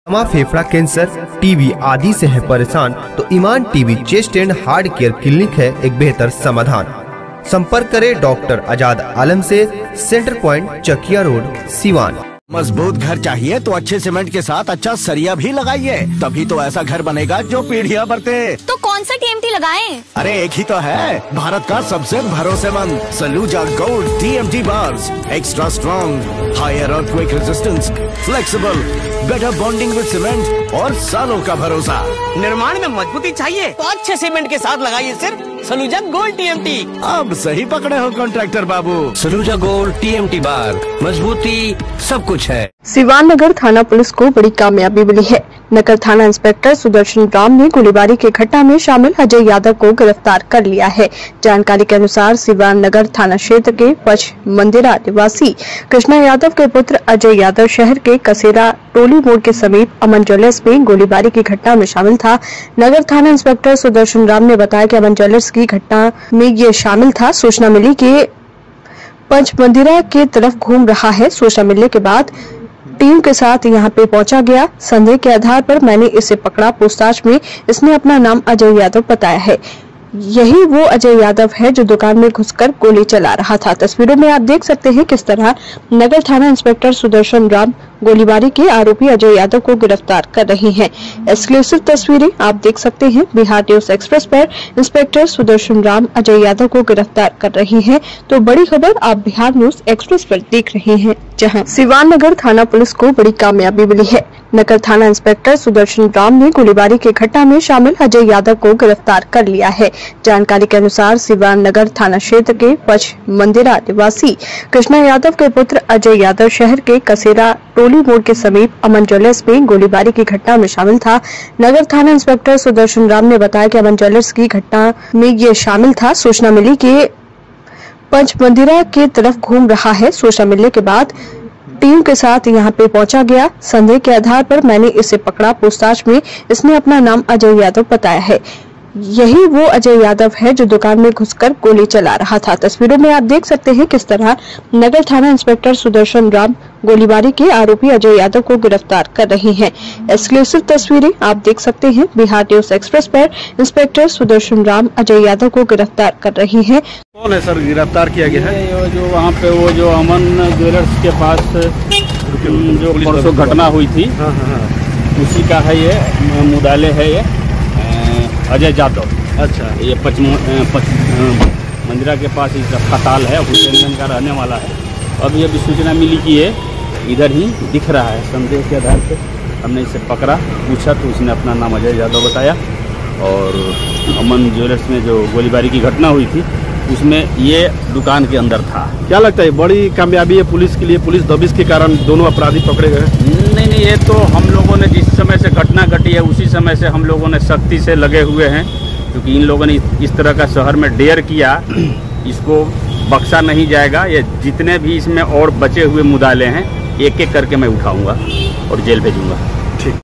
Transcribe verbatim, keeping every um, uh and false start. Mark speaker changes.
Speaker 1: दमा, फेफड़ा cancer, TB आदि से है परेशान तो Iman TB chest and heart care clinic है एक बेहतर समाधान। संपर्क करें डॉक्टर आजाद आलम से, centre point Chakia road, Siwan.
Speaker 2: मजबूत घर चाहिए तो अच्छे सीमेंट के साथ अच्छा सरिया भी लगाइए, तभी तो ऐसा घर बनेगा जो पीढ़ियां बरते।
Speaker 3: तो कौन सा टीएमटी लगाएं?
Speaker 2: अरे एक ही तो है, भारत का सबसे भरोसेमंद Saluja gold TMT bars. Extra strong, higher earthquake resistance, flexible, better bonding with cement और सालों का भरोसा।
Speaker 4: निर्माण में मजबूती चाहिए तो अच्छे सीमेंट के साथ लगाइए सिर्फ सलूजा गोल्ड टीएमटी।
Speaker 2: अब सही पकड़े हो कॉन्ट्रैक्टर बाबू।
Speaker 5: सलूजा गोल्ड टीएमटी बार, मजबूती सब कुछ है।
Speaker 6: सिवान नगर थाना पुलिस को बड़ी कामयाबी मिली है। नगर थाना इंस्पेक्टर सुदर्शन राम ने गोलीबारी की घटना में शामिल अजय यादव को गिरफ्तार कर लिया है। जानकारी के अनुसार सिवान नगर थाना क्षेत्र के पच मंदिरा निवासी कृष्णा यादव के पुत्र अजय यादव शहर के कसेरा टोली मोड़ के समीप अमन ज्वेलर्स में गोलीबारी की घटना में शामिल था। नगर थाना इंस्पेक्टर सुदर्शन राम ने बताया कि अमन ज्वेलर्स की घटना में ये शामिल था। सूचना मिली कि पंच मंदिरा के तरफ घूम रहा है। सूचना मिलने के बाद टीम के साथ यहां पे पहुंचा गया। संदेह के आधार पर मैंने इसे पकड़ा। पूछताछ में इसने अपना नाम अजय यादव बताया है। यही वो अजय यादव है जो दुकान में घुसकर गोली चला रहा था। तस्वीरों में आप देख सकते हैं किस तरह नगर थाना इंस्पेक्टर सुदर्शन राम गोलीबारी के आरोपी अजय यादव को गिरफ्तार कर रहे हैं। एक्सक्लूसिव तस्वीरें आप देख सकते हैं। बिहार न्यूज एक्सप्रेस पर इंस्पेक्टर सुदर्शन राम अजय यादव को गिरफ्तार कर रहे हैं। तो बड़ी खबर आप बिहार न्यूज एक्सप्रेस पर देख रहे हैं, जहां सिवान नगर थाना पुलिस को बड़ी कामयाबी मिली है। नगर थाना इंस्पेक्टर सुदर्शन राम ने गोलीबारी की घटना में शामिल अजय यादव को गिरफ्तार कर लिया है। जानकारी के अनुसार सिवान नगर थाना क्षेत्र के पच मंदिरा निवासी कृष्णा यादव के पुत्र अजय यादव शहर के कसेरा टोली मोड़ के समीप अमन ज्वेलर्स में गोलीबारी की घटना में शामिल था। नगर थाना इंस्पेक्टर सुदर्शन राम ने बताया कि अमन ज्वेलर्स की घटना में ये शामिल था। सूचना मिली कि पंच मंदिरा के तरफ घूम रहा है। सूचना मिलने के बाद टीम के साथ यहां पे पहुंचा गया। संदेह के आधार पर मैंने इसे पकड़ा। पूछताछ में इसने अपना नाम अजय यादव बताया है। यही वो अजय यादव है जो दुकान में घुसकर गोली चला रहा था। तस्वीरों में आप देख सकते हैं किस तरह नगर थाना इंस्पेक्टर सुदर्शन राम गोलीबारी के आरोपी अजय यादव को गिरफ्तार कर रहे हैं। एक्सक्लूसिव तस्वीरें आप देख सकते हैं। बिहार न्यूज एक्सप्रेस पर इंस्पेक्टर सुदर्शन राम अजय यादव को गिरफ्तार कर रहे हैं।
Speaker 7: कौन है सर गिरफ्तार किया गया है?
Speaker 8: जो वहाँ पे वो जो अमन ज्वेलर्स के पास जो परसों घटना हुई थी,
Speaker 7: हाँ हाँ हाँ।
Speaker 8: उसी का है ये मुदाले है ये अजय यादव।
Speaker 7: अच्छा,
Speaker 8: ये पच, पच मंदिरा के पास इसका खताल है, हुसैनगंज का रहने वाला है। अब ये भी सूचना मिली कि ये इधर ही दिख रहा है। संदेह के आधार पर हमने इसे पकड़ा, पूछा तो उसने अपना नाम अजय यादव बताया। और अमन ज्वेलर्स में जो गोलीबारी की घटना हुई थी उसमें ये दुकान के अंदर था।
Speaker 7: क्या लगता है बड़ी कामयाबी है पुलिस के लिए? पुलिस दबिश के कारण दोनों अपराधी पकड़े गए?
Speaker 8: नहीं नहीं, ये तो हम लोगों ने जिस समय से घटना घटी है उसी समय से हम लोगों ने सख्ती से लगे हुए हैं, क्योंकि इन लोगों ने इस तरह का शहर में डेयर किया, इसको बख्शा नहीं जाएगा। ये जितने भी इसमें और बचे हुए मुदाले हैं एक एक करके मैं उठाऊंगा और जेल भेजूंगा।